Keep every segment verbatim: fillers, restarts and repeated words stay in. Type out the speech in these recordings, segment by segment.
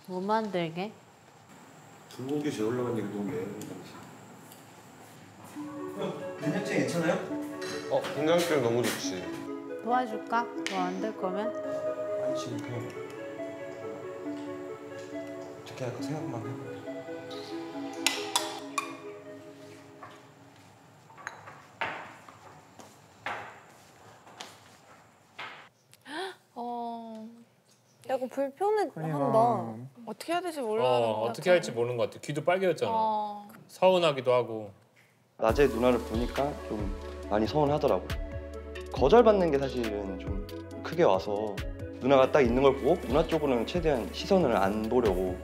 뭐 만들게? 둥근게 재 올라간 얘기 너무 매운 형, 된장찌개 괜찮아요? 어, 된장찌개 너무 좋지. 도와줄까? 너 안 될 거면? 아니 지금 그냥 어떻게 할까 생각만 해. 어, 약간 불편해한다. 그러니까. 어떻게 해야 될지 몰라. 어, 어떻게 할지 모르는 것 같아. 귀도 빨개졌잖아. 어. 서운하기도 하고. 낮에 누나를 보니까 좀 많이 서운하더라고. 거절받는 게 사실은 좀 크게 와서 누나가 딱 있는 걸 보고 누나 쪽으로는 최대한 시선을 안 보려고.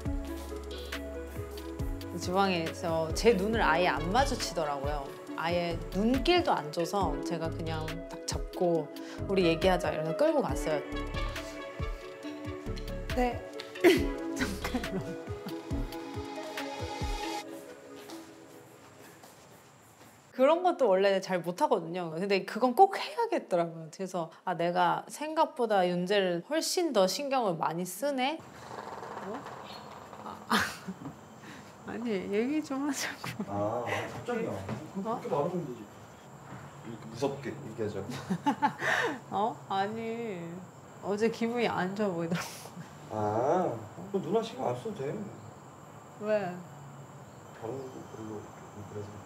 주방에서 제 눈을 아예 안 마주치더라고요. 아예 눈길도 안 줘서 제가 그냥 딱 잡고 우리 얘기하자 이래서 끌고 갔어요. 네. 잠깐만. 그런 것도 원래 잘 못하거든요. 근데 그건 꼭 해야겠더라고요. 그래서 아 내가 생각보다 윤재를 훨씬 더 신경을 많이 쓰네? 어? 아, 아니 얘기 좀 하자고. 아 갑자기야. 그렇게 말하면 되지. 이렇게 무섭게 얘기하자고. 어? 아니 어제 기분이 안 좋아 보이더라고. 아, 너 누나 신경 안 써도 돼. 왜? 다른 것도 별로 그래서.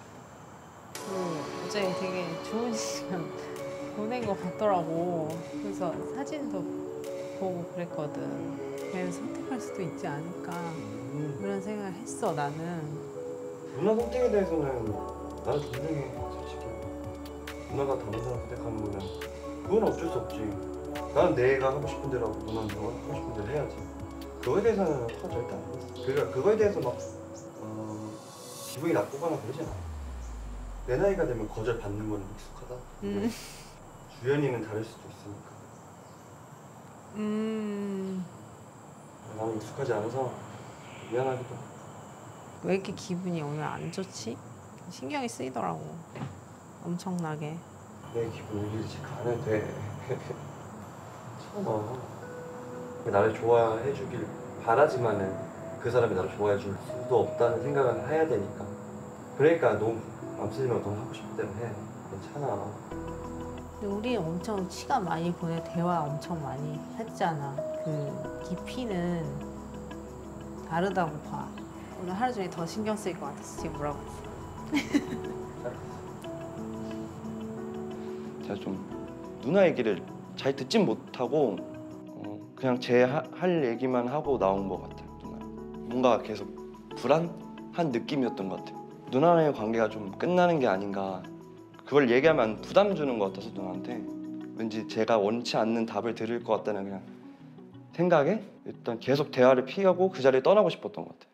그 어제 되게 좋은 시간 보낸 것 같더라고. 그래서 사진도 보고 그랬거든. 그래서 선택할 수도 있지 않을까 음. 그런 생각을 했어 나는. 누나 선택에 대해서는 나를 존중해 솔직히. 누나가 다른 사람 선택하는 거면 그건 어쩔 수 없지. 나는 내가 하고 싶은 대로 하고 누나는 너가 하고 싶은 대로 해야지. 그거에 대해서는 화가 절대 안 났어. 그러니까 그거에 대해서 막 어, 기분이 나쁘거나 그러진 않아. 내 나이가 되면 거절 받는 건 익숙하다. 음. 주연이는 다를 수도 있으니까. 음. 나는 익숙하지 않아서 미안하기도. 왜 이렇게 기분이 오늘 안 좋지? 신경이 쓰이더라고. 엄청나게. 내 기분 올리지 안 해도 돼. 참아. 나를 좋아해 주길 바라지만은 그 사람이 나를 좋아해 줄 수도 없다는 생각을 해야 되니까. 그러니까 너무 맘 쓰지만 너 하고 싶은 대로 해. 괜찮아. 근데 우리 엄청 시간 많이 보내 대화 엄청 많이 했잖아. 그 깊이는 다르다고 봐. 오늘 하루 종일 더 신경 쓰일 것 같아서 지금 뭐라고 했어. 제가 좀 누나 얘기를 잘 듣진 못하고 어, 그냥 제 할 얘기만 하고 나온 것 같아요. 누나. 뭔가 계속 불안한 느낌이었던 것 같아요. 누나의 관계가 좀 끝나는 게 아닌가. 그걸 얘기하면 부담 주는 것 같아서 누나한테 왠지 제가 원치 않는 답을 들을 것 같다는 그냥 생각에 일단 계속 대화를 피하고 그 자리를 떠나고 싶었던 것 같아요.